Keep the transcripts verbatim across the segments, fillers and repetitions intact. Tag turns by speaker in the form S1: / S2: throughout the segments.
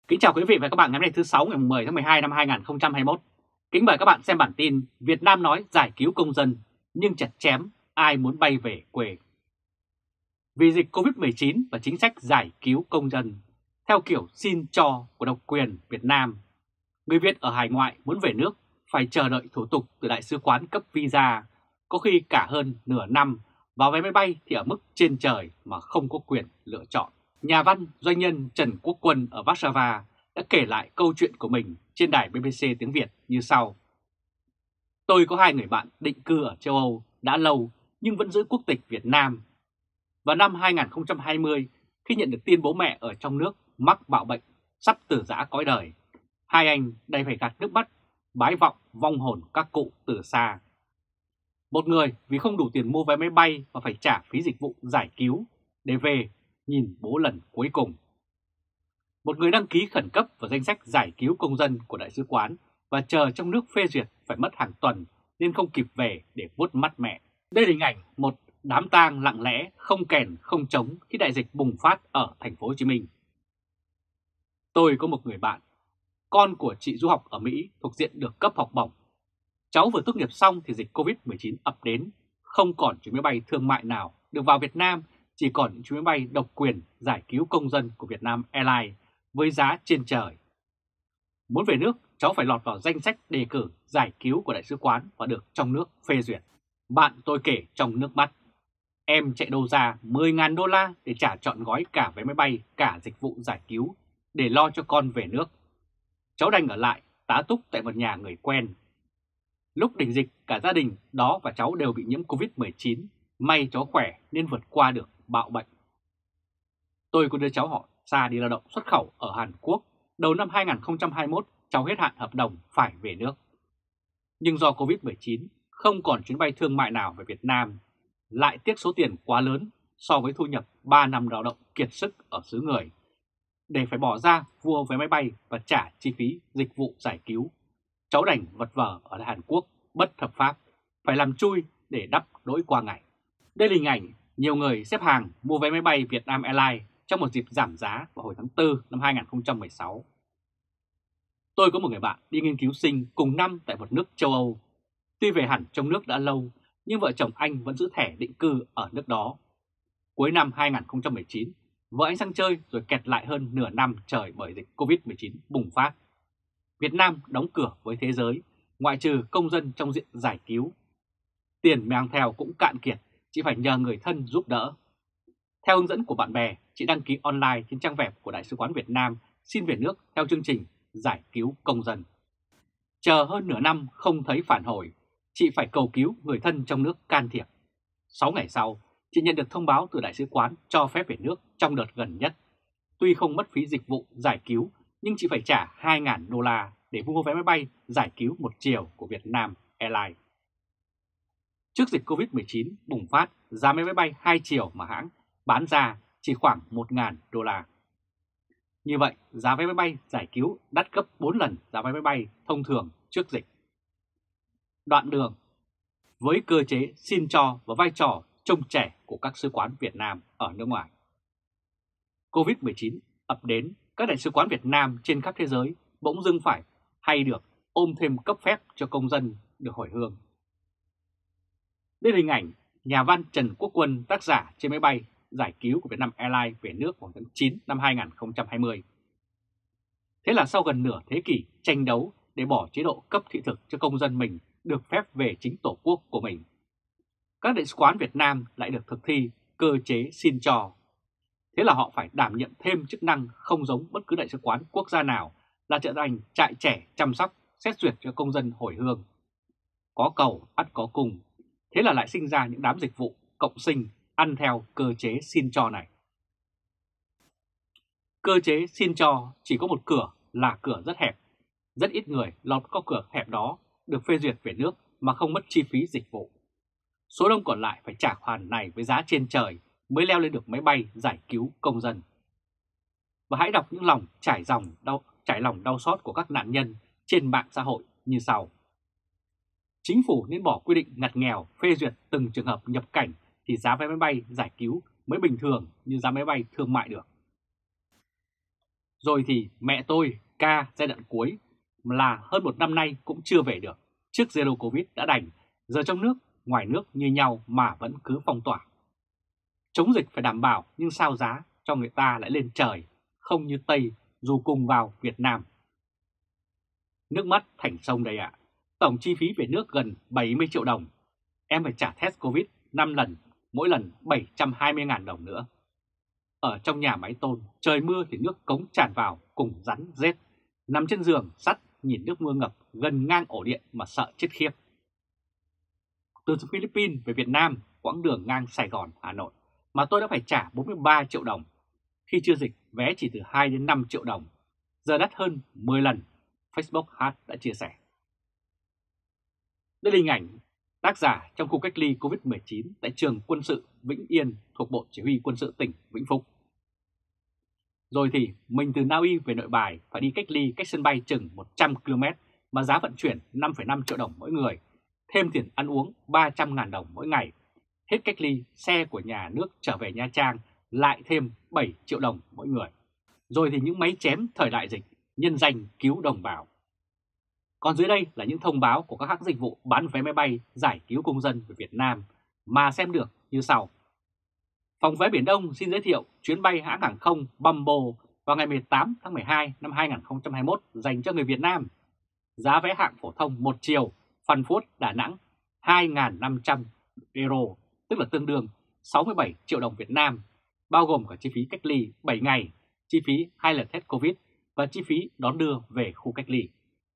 S1: Kính chào quý vị và các bạn ngày hôm nay thứ sáu ngày mười tháng mười hai năm hai nghìn không trăm hai mươi mốt. Kính mời các bạn xem bản tin Việt Nam nói giải cứu công dân nhưng chặt chém ai muốn bay về quê. Vì dịch Covid mười chín và chính sách giải cứu công dân theo kiểu xin cho của độc quyền Việt Nam, người Việt ở hải ngoại muốn về nước phải chờ đợi thủ tục từ đại sứ quán cấp visa, có khi cả hơn nửa năm, vào vé máy bay thì ở mức trên trời mà không có quyền lựa chọn. Nhà văn, doanh nhân Trần Quốc Quân ở Warsaw đã kể lại câu chuyện của mình trên đài bê bê xê tiếng Việt như sau. Tôi có hai người bạn định cư ở châu Âu đã lâu nhưng vẫn giữ quốc tịch Việt Nam. Vào năm hai nghìn không trăm hai mươi, khi nhận được tin bố mẹ ở trong nước mắc bạo bệnh, sắp tử giã cõi đời, hai anh đành phải gạt nước mắt, bái vọng vong hồn các cụ từ xa. Một người vì không đủ tiền mua vé máy bay và phải trả phí dịch vụ giải cứu để về nhìn bố lần cuối cùng. Một người đăng ký khẩn cấp vào danh sách giải cứu công dân của đại sứ quán và chờ trong nước phê duyệt phải mất hàng tuần nên không kịp về để vuốt mắt mẹ. Đây là hình ảnh một đám tang lặng lẽ, không kèn không trống khi đại dịch bùng phát ở thành phố Hồ Chí Minh. Tôi có một người bạn, con của chị du học ở Mỹ thuộc diện được cấp học bổng. Cháu vừa tốt nghiệp xong thì dịch Covid mười chín ập đến, không còn chuyến máy bay thương mại nào được vào Việt Nam, chỉ còn những chuyến máy bay độc quyền giải cứu công dân của Vietnam Airlines với giá trên trời. Muốn về nước, cháu phải lọt vào danh sách đề cử giải cứu của đại sứ quán và được trong nước phê duyệt. Bạn tôi kể trong nước mắt, em chạy đâu ra mười nghìn đô la để trả trọn gói cả vé máy bay, cả dịch vụ giải cứu để lo cho con về nước. Cháu đành ở lại tá túc tại một nhà người quen. Lúc đỉnh dịch, cả gia đình đó và cháu đều bị nhiễm Covid mười chín, may cháu khỏe nên vượt qua được bạo bệnh. Tôi có đưa cháu họ xa đi lao động xuất khẩu ở Hàn Quốc. Đầu năm hai nghìn không trăm hai mươi mốt, cháu hết hạn hợp đồng phải về nước. Nhưng do Covid mười chín, không còn chuyến bay thương mại nào về Việt Nam, lại tiếc số tiền quá lớn so với thu nhập ba năm lao động kiệt sức ở xứ người, để phải bỏ ra mua vé máy bay và trả chi phí dịch vụ giải cứu. Cháu đành vật vờ ở Hàn Quốc bất hợp pháp, phải làm chui để đắp đỗi qua ngày. Đây là hình ảnh nhiều người xếp hàng mua vé máy bay Vietnam Airlines trong một dịp giảm giá vào hồi tháng tư năm hai nghìn không trăm mười sáu. Tôi có một người bạn đi nghiên cứu sinh cùng năm tại một nước châu Âu. Tuy về hẳn trong nước đã lâu, nhưng vợ chồng anh vẫn giữ thẻ định cư ở nước đó. Cuối năm hai nghìn không trăm mười chín, vợ anh sang chơi rồi kẹt lại hơn nửa năm trời bởi dịch Covid mười chín bùng phát. Việt Nam đóng cửa với thế giới, ngoại trừ công dân trong diện giải cứu. Tiền mang theo cũng cạn kiệt, chị phải nhờ người thân giúp đỡ. Theo hướng dẫn của bạn bè, chị đăng ký online trên trang web của Đại sứ quán Việt Nam xin về nước theo chương trình giải cứu công dân. Chờ hơn nửa năm không thấy phản hồi, chị phải cầu cứu người thân trong nước can thiệp. Sáu ngày sau, chị nhận được thông báo từ Đại sứ quán cho phép về nước trong đợt gần nhất. Tuy không mất phí dịch vụ giải cứu, nhưng chị phải trả hai nghìn đô la để mua vé máy bay giải cứu một chiều của Vietnam Airlines. Trước dịch Covid mười chín bùng phát, giá vé máy bay hai chiều mà hãng bán ra chỉ khoảng một nghìn đô la. Như vậy, giá vé máy bay giải cứu đắt gấp bốn lần giá vé máy bay thông thường trước dịch. Đoạn đường với cơ chế xin cho và vai trò trông trẻ của các sứ quán Việt Nam ở nước ngoài. Covid mười chín ập đến, các đại sứ quán Việt Nam trên khắp thế giới bỗng dưng phải hay được ôm thêm cấp phép cho công dân được hồi hương. Đây là hình ảnh nhà văn Trần Quốc Quân, tác giả trên máy bay giải cứu của Vietnam Airlines về nước vào tháng chín năm hai nghìn không trăm hai mươi. Thế là sau gần nửa thế kỷ tranh đấu để bỏ chế độ cấp thị thực cho công dân mình được phép về chính tổ quốc của mình, các đại sứ quán Việt Nam lại được thực thi cơ chế xin cho. Thế là họ phải đảm nhiệm thêm chức năng không giống bất cứ đại sứ quán quốc gia nào là trở thành trại trẻ chăm sóc, xét duyệt cho công dân hồi hương. Có cầu ắt có cung, thế là lại sinh ra những đám dịch vụ cộng sinh ăn theo cơ chế xin cho này. Cơ chế xin cho chỉ có một cửa là cửa rất hẹp. Rất ít người lọt qua cửa hẹp đó được phê duyệt về nước mà không mất chi phí dịch vụ. Số đông còn lại phải trả khoản này với giá trên trời mới leo lên được máy bay giải cứu công dân. Và hãy đọc những lòng trải dòng đau, trải lòng đau xót của các nạn nhân trên mạng xã hội như sau. Chính phủ nên bỏ quy định ngặt nghèo phê duyệt từng trường hợp nhập cảnh thì giá vé máy bay giải cứu mới bình thường như giá máy bay thương mại được. Rồi thì mẹ tôi, ca giai đoạn cuối là hơn một năm nay cũng chưa về được. Trước Zero Covid đã đành, giờ trong nước, ngoài nước như nhau mà vẫn cứ phong tỏa. Chống dịch phải đảm bảo nhưng sao giá cho người ta lại lên trời, không như Tây dù cùng vào Việt Nam. Nước mắt thành sông đây ạ. Tổng chi phí về nước gần bảy mươi triệu đồng. Em phải trả test Covid năm lần, mỗi lần bảy trăm hai mươi nghìn đồng nữa. Ở trong nhà máy tôn, trời mưa thì nước cống tràn vào cùng rắn rết. Nằm trên giường sắt nhìn nước mưa ngập gần ngang ổ điện mà sợ chết khiếp. Từ Philippines về Việt Nam, quãng đường ngang Sài Gòn, Hà Nội mà tôi đã phải trả bốn mươi ba triệu đồng. Khi chưa dịch, vé chỉ từ hai đến năm triệu đồng. Giờ đắt hơn mười lần, Facebook Hát đã chia sẻ. Đây là hình ảnh tác giả trong khu cách ly Covid mười chín tại trường quân sự Vĩnh Yên thuộc Bộ Chỉ huy Quân sự tỉnh Vĩnh Phúc. Rồi thì mình từ Na Uy về Nội Bài phải đi cách ly cách sân bay chừng một trăm ki lô mét mà giá vận chuyển năm phẩy năm triệu đồng mỗi người, thêm tiền ăn uống ba trăm nghìn đồng mỗi ngày. Hết cách ly, xe của nhà nước trở về Nha Trang lại thêm bảy triệu đồng mỗi người. Rồi thì những máy chém thời đại dịch, nhân danh cứu đồng bào. Còn dưới đây là những thông báo của các hãng dịch vụ bán vé máy bay giải cứu công dân về Việt Nam mà xem được như sau. Phòng vé Biển Đông xin giới thiệu chuyến bay hãng hàng không Bamboo vào ngày mười tám tháng mười hai năm hai nghìn không trăm hai mươi mốt dành cho người Việt Nam. Giá vé hạng phổ thông một chiều, Phan Thiết Đà Nẵng hai nghìn năm trăm euro, tức là tương đương sáu mươi bảy triệu đồng Việt Nam, bao gồm cả chi phí cách ly bảy ngày, chi phí hai lần test Covid và chi phí đón đưa về khu cách ly.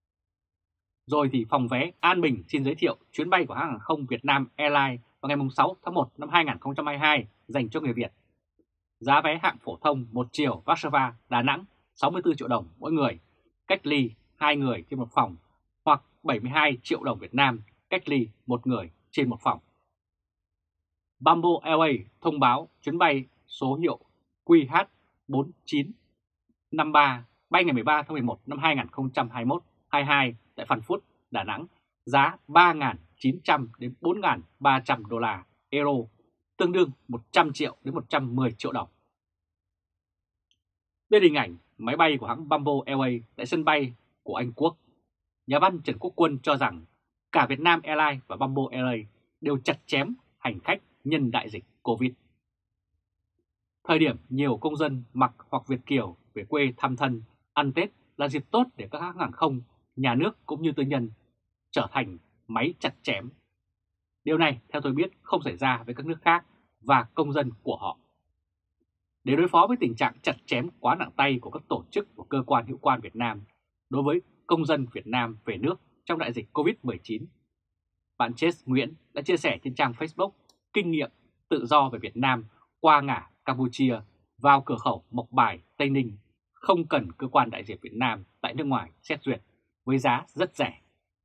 S1: Rồi thì phòng vé An Bình xin giới thiệu chuyến bay của hãng hàng không Việt Nam Airlines vào ngày sáu tháng một năm hai nghìn không trăm hai mươi hai dành cho người Việt. Giá vé hạng phổ thông một chiều Warsaw Đà Nẵng sáu mươi tư triệu đồng mỗi người, cách ly hai người trên một phòng, hoặc bảy mươi hai triệu đồng Việt Nam, cách ly một người trên một phòng. Bamboo Airways thông báo chuyến bay số hiệu Q H bốn chín năm ba bay ngày mười ba tháng mười một năm hai nghìn không trăm hai mươi mốt hai mươi hai tại Phan Thiết, Đà Nẵng, giá ba nghìn chín trăm đến bốn nghìn ba trăm đô la euro, tương đương một trăm triệu đến một trăm mười triệu đồng. Đây là hình ảnh máy bay của hãng Bamboo Airways tại sân bay của Anh Quốc. Nhà văn Trần Quốc Quân cho rằng cả Việt Nam Airlines và Bamboo Airways đều chặt chém hành khách nhân đại dịch Covid. Thời điểm nhiều công dân Mặc hoặc Việt kiều về quê thăm thân, ăn Tết là dịp tốt để các hãng hàng không, nhà nước cũng như tư nhân trở thành máy chặt chém. Điều này theo tôi biết không xảy ra với các nước khác và công dân của họ. Để đối phó với tình trạng chặt chém quá nặng tay của các tổ chức và cơ quan hữu quan Việt Nam đối với công dân Việt Nam về nước trong đại dịch Covid mười chín, bạn Chase Nguyễn đã chia sẻ trên trang Facebook kinh nghiệm tự do về Việt Nam qua ngã Campuchia vào cửa khẩu Mộc Bài, Tây Ninh, không cần cơ quan đại diện Việt Nam tại nước ngoài xét duyệt với giá rất rẻ.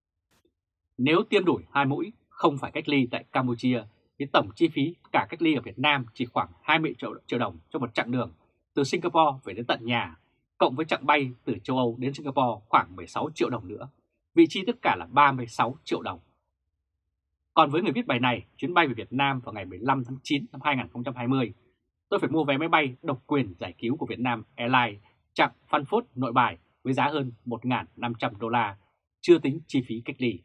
S1: Nếu tiêm đủ hai mũi, không phải cách ly tại Campuchia, thì tổng chi phí cả cách ly ở Việt Nam chỉ khoảng hai mươi triệu đồng cho một chặng đường từ Singapore về đến tận nhà, cộng với chặng bay từ châu Âu đến Singapore khoảng mười sáu triệu đồng nữa, vị trí tất cả là ba mươi sáu triệu đồng. Còn với người viết bài này, chuyến bay về Việt Nam vào ngày mười lăm tháng chín năm hai nghìn không trăm hai mươi, tôi phải mua vé máy bay độc quyền giải cứu của Vietnam Airlines chặng Phan Thiết Nội Bài với giá hơn một nghìn năm trăm đô la, chưa tính chi phí cách ly.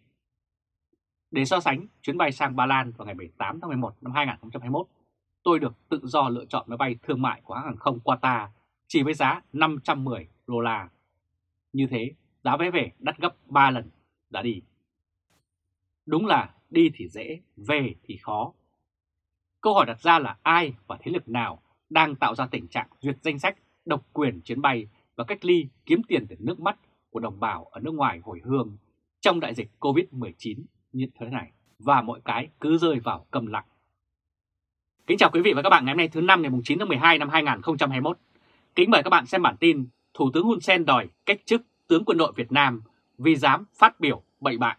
S1: Để so sánh, chuyến bay sang Ba Lan vào ngày mười tám tháng mười một năm hai nghìn không trăm hai mươi mốt, tôi được tự do lựa chọn máy bay thương mại của hãng hàng không Qatar chỉ với giá năm trăm mười đô la. Như thế, giá vé về đắt gấp ba lần đã đi. Đúng là đi thì dễ, về thì khó. Câu hỏi đặt ra là ai và thế lực nào đang tạo ra tình trạng duyệt danh sách độc quyền chuyến bay và cách ly kiếm tiền từ nước mắt của đồng bào ở nước ngoài hồi hương trong đại dịch Covid mười chín như thế này, và mọi cái cứ rơi vào câm lặng. Kính chào quý vị và các bạn ngày hôm nay thứ năm ngày chín tháng mười hai năm hai nghìn không trăm hai mươi mốt. Kính mời các bạn xem bản tin Thủ tướng Hun Sen đòi cách chức tướng quân đội Việt Nam vì dám phát biểu bậy bạ.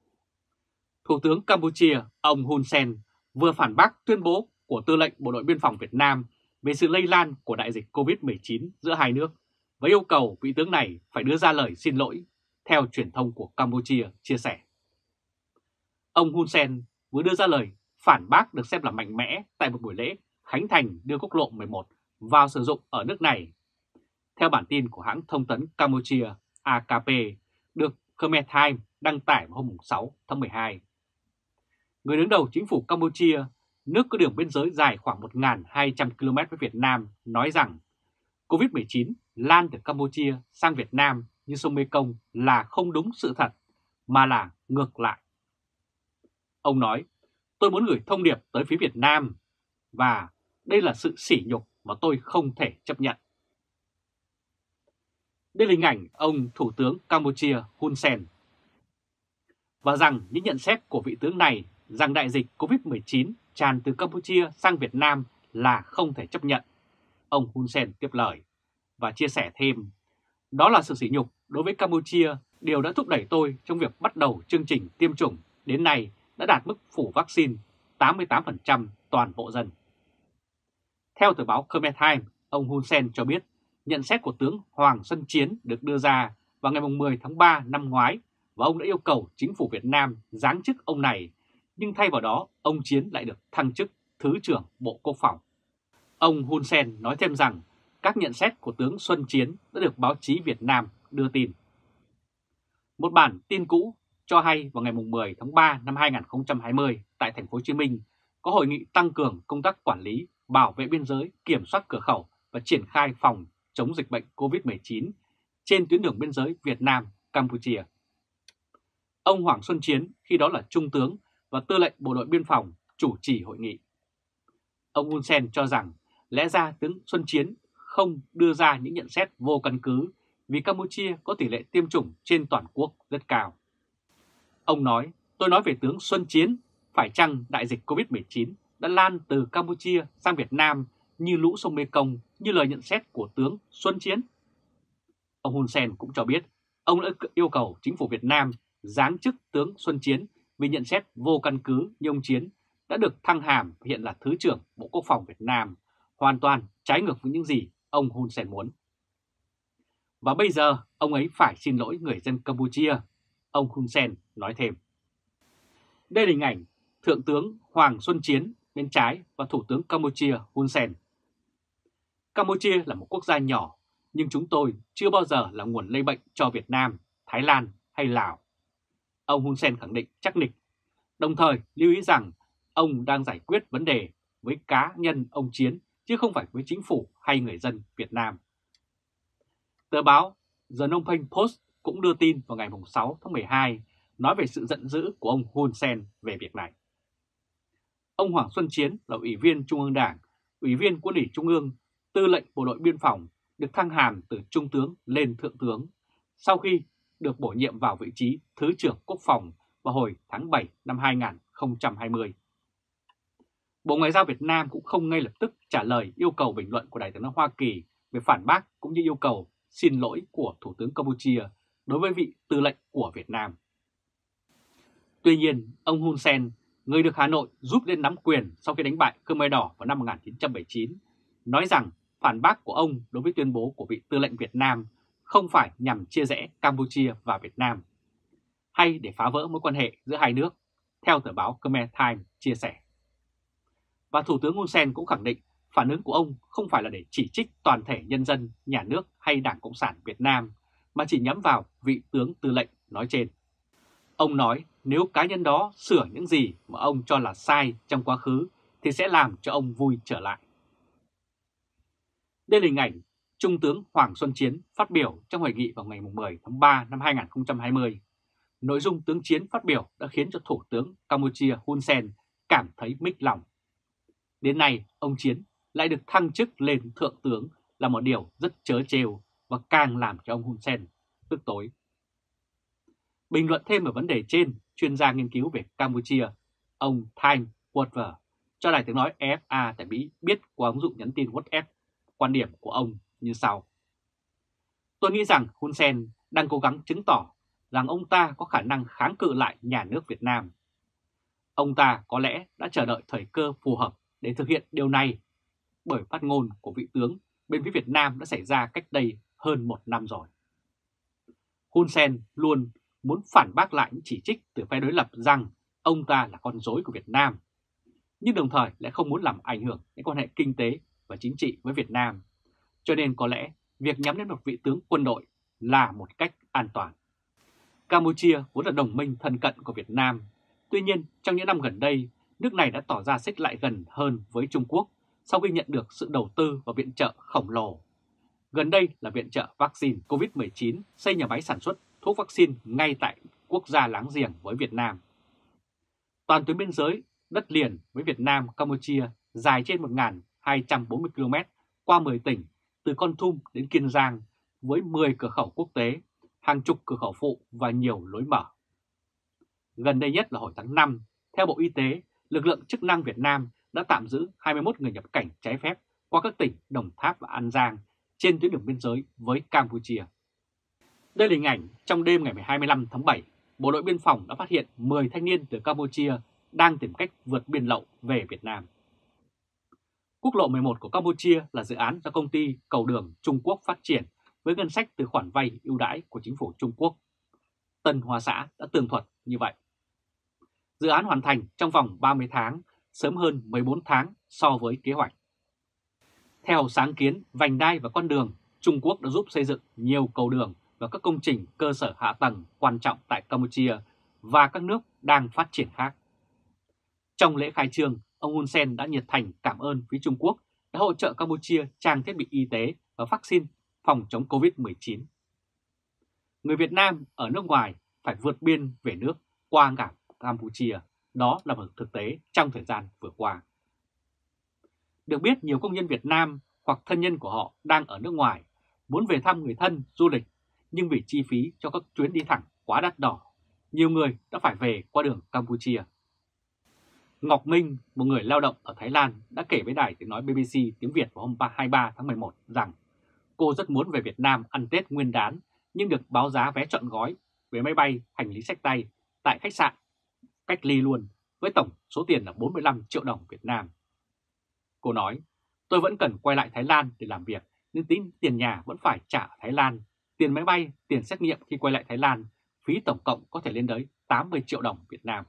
S1: Thủ tướng Campuchia ông Hun Sen vừa phản bác tuyên bố của Tư lệnh Bộ đội Biên phòng Việt Nam về sự lây lan của đại dịch Covid mười chín giữa hai nước và yêu cầu vị tướng này phải đưa ra lời xin lỗi, theo truyền thông của Campuchia chia sẻ. Ông Hun Sen vừa đưa ra lời phản bác được xem là mạnh mẽ tại một buổi lễ khánh thành đưa quốc lộ mười một vào sử dụng ở nước này. Theo bản tin của hãng thông tấn Campuchia A K P được Khmer Times đăng tải vào hôm sáu tháng mười hai. Người đứng đầu chính phủ Campuchia, nước có đường biên giới dài khoảng một nghìn hai trăm ki lô mét với Việt Nam, nói rằng Covid mười chín lan từ Campuchia sang Việt Nam như sông Mekong là không đúng sự thật, mà là ngược lại. Ông nói, tôi muốn gửi thông điệp tới phía Việt Nam, và đây là sự sỉ nhục mà tôi không thể chấp nhận. Đây là hình ảnh ông Thủ tướng Campuchia Hun Sen. Và rằng những nhận xét của vị tướng này rằng đại dịch Covid mười chín tràn từ Campuchia sang Việt Nam là không thể chấp nhận. Ông Hun Sen tiếp lời và chia sẻ thêm, đó là sự sỉ nhục đối với Campuchia, điều đã thúc đẩy tôi trong việc bắt đầu chương trình tiêm chủng đến nay đã đạt mức phủ vaccine tám mươi tám phần trăm toàn bộ dân. Theo tờ báo Khmer Times, ông Hun Sen cho biết nhận xét của tướng Hoàng Xuân Chiến được đưa ra vào ngày mười tháng ba năm ngoái và ông đã yêu cầu chính phủ Việt Nam giáng chức ông này, nhưng thay vào đó ông Chiến lại được thăng chức Thứ trưởng Bộ Quốc phòng. Ông Hun Sen nói thêm rằng các nhận xét của tướng Xuân Chiến đã được báo chí Việt Nam đưa tin. Một bản tin cũ cho hay vào ngày mười tháng ba năm hai nghìn không trăm hai mươi tại thành phố Hồ Chí Minh có hội nghị tăng cường công tác quản lý, bảo vệ biên giới, kiểm soát cửa khẩu và triển khai phòng chống dịch bệnh Covid mười chín trên tuyến đường biên giới Việt Nam-Campuchia. Ông Hoàng Xuân Chiến khi đó là Trung tướng và Tư lệnh Bộ đội Biên phòng chủ trì hội nghị. Ông Hun Sen cho rằng lẽ ra tướng Xuân Chiến không đưa ra những nhận xét vô căn cứ vì Campuchia có tỷ lệ tiêm chủng trên toàn quốc rất cao. Ông nói, tôi nói về tướng Xuân Chiến, phải chăng đại dịch Covid mười chín đã lan từ Campuchia sang Việt Nam như lũ sông Mekong như lời nhận xét của tướng Xuân Chiến? Ông Hun Sen cũng cho biết ông đã yêu cầu chính phủ Việt Nam giáng chức tướng Xuân Chiến vì nhận xét vô căn cứ như ông Chiến đã được thăng hàm hiện là Thứ trưởng Bộ Quốc phòng Việt Nam, hoàn toàn trái ngược với những gì ông Hun Sen muốn. Và bây giờ ông ấy phải xin lỗi người dân Campuchia, ông Hun Sen nói thêm. Đây là hình ảnh Thượng tướng Hoàng Xuân Chiến bên trái và Thủ tướng Campuchia Hun Sen. Campuchia là một quốc gia nhỏ, nhưng chúng tôi chưa bao giờ là nguồn lây bệnh cho Việt Nam, Thái Lan hay Lào. Ông Hun Sen khẳng định chắc nịch, đồng thời lưu ý rằng ông đang giải quyết vấn đề với cá nhân ông Chiến chứ không phải với chính phủ hay người dân Việt Nam. Tờ báo The Phnom Penh Post cũng đưa tin vào ngày sáu tháng mười hai nói về sự giận dữ của ông Hun Sen về việc này. Ông Hoàng Xuân Chiến là Ủy viên Trung ương Đảng, Ủy viên Quân ủy Trung ương, Tư lệnh Bộ đội Biên phòng, được thăng hàm từ Trung tướng lên Thượng tướng sau khi được bổ nhiệm vào vị trí Thứ trưởng Quốc phòng vào hồi tháng bảy năm hai nghìn không trăm hai mươi. Bộ Ngoại giao Việt Nam cũng không ngay lập tức trả lời yêu cầu bình luận của Đại tướng Hoa Kỳ về phản bác cũng như yêu cầu xin lỗi của Thủ tướng Campuchia đối với vị tư lệnh của Việt Nam. Tuy nhiên, ông Hun Sen, người được Hà Nội giúp lên nắm quyền sau khi đánh bại Khmer Đỏ vào năm một nghìn chín trăm bảy mươi chín, nói rằng phản bác của ông đối với tuyên bố của vị tư lệnh Việt Nam không phải nhằm chia rẽ Campuchia và Việt Nam, hay để phá vỡ mối quan hệ giữa hai nước, theo tờ báo Khmer Times chia sẻ. Và Thủ tướng Hun Sen cũng khẳng định phản ứng của ông không phải là để chỉ trích toàn thể nhân dân, nhà nước hay Đảng Cộng sản Việt Nam, mà chỉ nhắm vào vị tướng tư lệnh nói trên. Ông nói nếu cá nhân đó sửa những gì mà ông cho là sai trong quá khứ thì sẽ làm cho ông vui trở lại. Đây là hình ảnh Trung tướng Hoàng Xuân Chiến phát biểu trong hội nghị vào ngày mười tháng ba năm hai nghìn không trăm hai mươi. Nội dung tướng Chiến phát biểu đã khiến cho Thủ tướng Campuchia Hun Sen cảm thấy mích lòng. Đến nay, ông Chiến lại được thăng chức lên Thượng tướng là một điều rất trớ trêu và càng làm cho ông Hun Sen tức tối. Bình luận thêm về vấn đề trên, chuyên gia nghiên cứu về Campuchia, ông Time Woodward cho đài tiếng nói a ép a tại Mỹ biết qua ứng dụng nhắn tin WhatsApp quan điểm của ông như sau. Tôi nghĩ rằng Hun Sen đang cố gắng chứng tỏ rằng ông ta có khả năng kháng cự lại nhà nước Việt Nam. Ông ta có lẽ đã chờ đợi thời cơ phù hợp để thực hiện điều này, bởi phát ngôn của vị tướng bên phía Việt Nam đã xảy ra cách đây hơn một năm rồi. Hun Sen luôn muốn phản bác lại những chỉ trích từ phe đối lập rằng ông ta là con rối của Việt Nam, nhưng đồng thời lại không muốn làm ảnh hưởng đến quan hệ kinh tế và chính trị với Việt Nam, cho nên có lẽ việc nhắm đến một vị tướng quân đội là một cách an toàn. Campuchia vốn là đồng minh thân cận của Việt Nam. Tuy nhiên, trong những năm gần đây, nước này đã tỏ ra xích lại gần hơn với Trung Quốc sau khi nhận được sự đầu tư và viện trợ khổng lồ. Gần đây là viện trợ vaccine Covid mười chín, xây nhà máy sản xuất thuốc vaccine ngay tại quốc gia láng giềng với Việt Nam. Toàn tuyến biên giới đất liền với Việt Nam, Campuchia dài trên một nghìn hai trăm bốn mươi ki lô mét qua mười tỉnh, từ Kon Tum đến Kiên Giang, với mười cửa khẩu quốc tế, hàng chục cửa khẩu phụ và nhiều lối mở. Gần đây nhất là hồi tháng năm, theo Bộ Y tế, lực lượng chức năng Việt Nam đã tạm giữ hai mươi mốt người nhập cảnh trái phép qua các tỉnh Đồng Tháp và An Giang trên tuyến đường biên giới với Campuchia. Đây là hình ảnh trong đêm ngày hai mươi lăm tháng bảy, Bộ đội Biên phòng đã phát hiện mười thanh niên từ Campuchia đang tìm cách vượt biên lậu về Việt Nam. Quốc lộ mười một của Campuchia là dự án do công ty Cầu đường Trung Quốc phát triển với ngân sách từ khoản vay ưu đãi của chính phủ Trung Quốc. Tân Hoa Xã đã tường thuật như vậy. Dự án hoàn thành trong vòng ba mươi tháng, sớm hơn mười bốn tháng so với kế hoạch. Theo sáng kiến vành đai và con đường, Trung Quốc đã giúp xây dựng nhiều cầu đường và các công trình cơ sở hạ tầng quan trọng tại Campuchia và các nước đang phát triển khác. Trong lễ khai trương, ông Hun Sen đã nhiệt thành cảm ơn phía Trung Quốc đã hỗ trợ Campuchia trang thiết bị y tế và vaccine phòng chống Covid mười chín. Người Việt Nam ở nước ngoài phải vượt biên về nước qua cảng Campuchia, đó là một thực tế trong thời gian vừa qua. Được biết, nhiều công nhân Việt Nam hoặc thân nhân của họ đang ở nước ngoài, muốn về thăm người thân, du lịch, nhưng vì chi phí cho các chuyến đi thẳng quá đắt đỏ, nhiều người đã phải về qua đường Campuchia. Ngọc Minh, một người lao động ở Thái Lan, đã kể với đài tiếng nói bê bê xê tiếng Việt vào hôm hai mươi ba tháng mười một rằng cô rất muốn về Việt Nam ăn Tết Nguyên đán, nhưng được báo giá vé trọn gói, vé máy bay, hành lý xách tay tại khách sạn cách ly luôn, với tổng số tiền là bốn mươi lăm triệu đồng Việt Nam. Cô nói, tôi vẫn cần quay lại Thái Lan để làm việc, nhưng tính tiền nhà vẫn phải trả ở Thái Lan, tiền máy bay, tiền xét nghiệm khi quay lại Thái Lan, phí tổng cộng có thể lên tới tám mươi triệu đồng Việt Nam.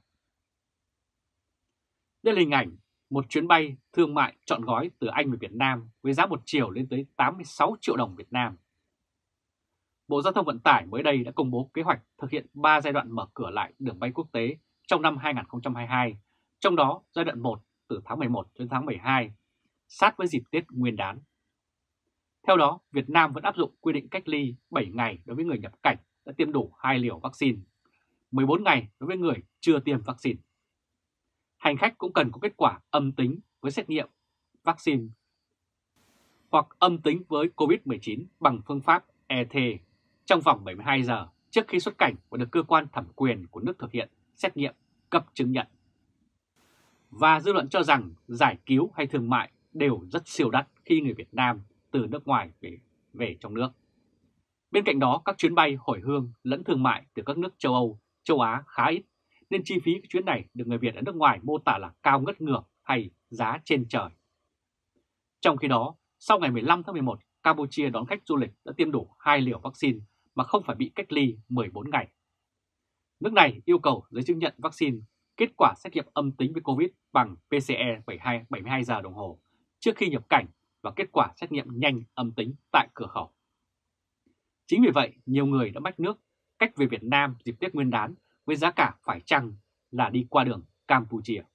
S1: Đây là hình ảnh một chuyến bay thương mại trọn gói từ Anh về Việt Nam với giá một chiều lên tới tám mươi sáu triệu đồng Việt Nam. Bộ Giao thông Vận tải mới đây đã công bố kế hoạch thực hiện ba giai đoạn mở cửa lại đường bay quốc tế trong năm hai nghìn không trăm hai mươi hai, trong đó giai đoạn một từ tháng mười một đến tháng mười hai, sát với dịp Tết Nguyên đán. Theo đó, Việt Nam vẫn áp dụng quy định cách ly bảy ngày đối với người nhập cảnh đã tiêm đủ hai liều vaccine, mười bốn ngày đối với người chưa tiêm vaccine. Hành khách cũng cần có kết quả âm tính với xét nghiệm vaccine hoặc âm tính với Covid mười chín bằng phương pháp e tê trong vòng bảy mươi hai giờ trước khi xuất cảnh và được cơ quan thẩm quyền của nước thực hiện xét nghiệm cấp chứng nhận. Và dư luận cho rằng giải cứu hay thương mại đều rất siêu đắt khi người Việt Nam từ nước ngoài về, về trong nước. Bên cạnh đó, các chuyến bay hồi hương lẫn thương mại từ các nước châu Âu, châu Á khá ít, nên chi phí cái chuyến này được người Việt ở nước ngoài mô tả là cao ngất ngược hay giá trên trời. Trong khi đó, sau ngày mười lăm tháng mười một, Campuchia đón khách du lịch đã tiêm đủ hai liều vaccine mà không phải bị cách ly mười bốn ngày. Nước này yêu cầu giấy chứng nhận vaccine kết quả xét nghiệm âm tính với Covid bằng pê xê e bảy mươi hai giờ đồng hồ trước khi nhập cảnh và kết quả xét nghiệm nhanh âm tính tại cửa khẩu. Chính vì vậy, nhiều người đã mách nước cách về Việt Nam dịp Tết Nguyên đán với giá cả phải chăng là đi qua đường Campuchia.